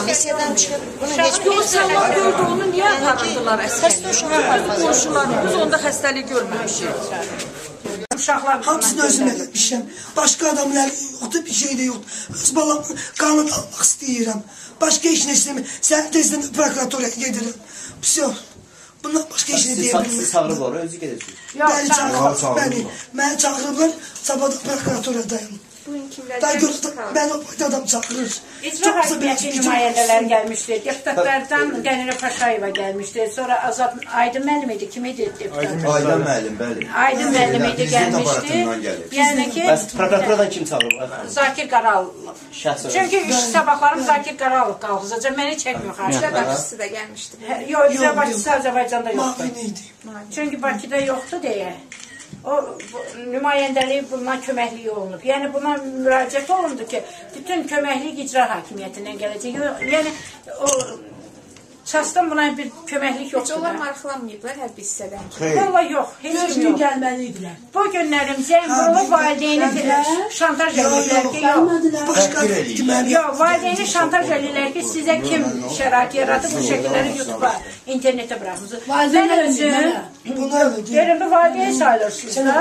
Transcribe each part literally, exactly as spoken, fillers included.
Sesiyadan çıxıb, bunu heç O uşaqlar gördü, onu niyə aparırdılar əskəri? Xəstə uşağı aparmaz. Qonşular, biz onda xəstəlik görməmişik. Uşaqlar hamısını özüm eləmişəm. Başqa adamlar yoxdur, bir şey də yoxdur. Öz balamı qanun almaq istəyirəm. Başqa heç nə istəmirəm. Sən tezdən prokuratoraya gedirəm. Всё. Bundan başqa heç nə deyə bilmirəm. Siz çağırıblar, özü gedəcək. Bəli, çağırıblar. Bəli, məni çağırıblar, sabah da prokuratoradayım. Daha görürsən, mən o boyda adam çağırır. İcra hakimiyyəti nümayəndələr gəlmişdi. Deputatlardan Qənirə Paşayeva gəlmişdi. Sonra Azad Aydın müəllim idi. Kim idi deputat? Aydın müəllim, bəli. Aydın müəllim idi gəlmişdi. Yəni ki... Bəs prokuraturadan kim çağırıb? Zakir Qaralov. Çünki iş sabahlarım Zakir Qaralov qalxızacaq. Məni çəkmiyor xarşı. İcra başçısı da gəlmişdi. Yox, icra başçısı Azərbaycanda yoxdur. Mavini idi. Çünki Bakıda yoxdur deyə. O nümayəndəliyi bundan köməkliyi olunub. Yəni buna müraciət olundu ki, bütün köməklik icra hakimiyyətindən gələcək. Yəni o Çasdan buna bir köməklik yoxdur. Heç onlar maraqlanmayıblar hər bir hissədən. Valla yox, heç kim yox. Gəlməliydilər. Bu günlərim zəng vurulub valideyni şantaj edirlər ki, yox. Başqa Yox, valideyni şantaj edirlər ki, sizə kim şərait yaratıb bu şəkilləri YouTube'a, internetə bıraxmışsınız. Mən özüm, verin bu valideyn sayılırsınız da.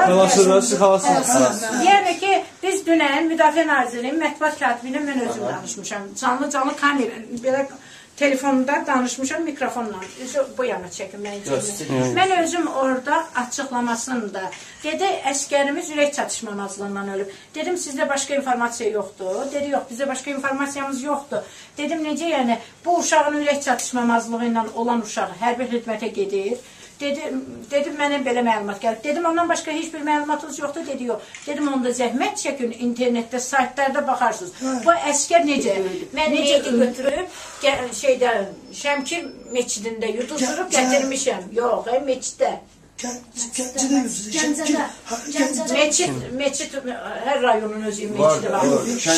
Yəni ki, biz dünən Müdafiə Nazirinin mətbuat katibi ilə mən özüm danışmışam. Canlı-canlı kamera, belə telefonda danışmışam mikrofonla. Bu yana çəkin, mən çəkin. Mən özüm orada açıqlamasını da dedi, əskərimiz ürək çatışmamazlığından ölüb. Dedim, sizdə başqa informasiya yoxdur. Dedi, yox, bizdə başqa informasiyamız yoxdur. Dedim, necə yəni, bu uşağın ürək çatışmamazlığı ilə olan uşaq hərbi xidmətə gedir. Dedim, dedim, mənə belə məlumat gəlib. Dedim, ondan başqa heç bir məlumatınız yoxdur. Dedi, yox. Dedim, onda zəhmət çəkin, internetdə, saytlarda baxarsınız. Bu əskər necə? Mən necə götürüb, şeydə, Şəmkir meçidində yuduzdurub gətirmişəm. Yox, meçiddə. Meçid, meçid, hər rayonun özü meçidi var.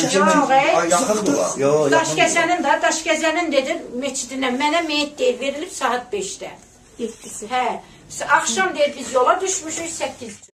Yox, Daşkəsənin də, Daşkəsənin dedi, meçidindən mənə meyit deyil, verilib saat beşdə. Hə, axşam deyir, biz yola düşmüşük səkkiz.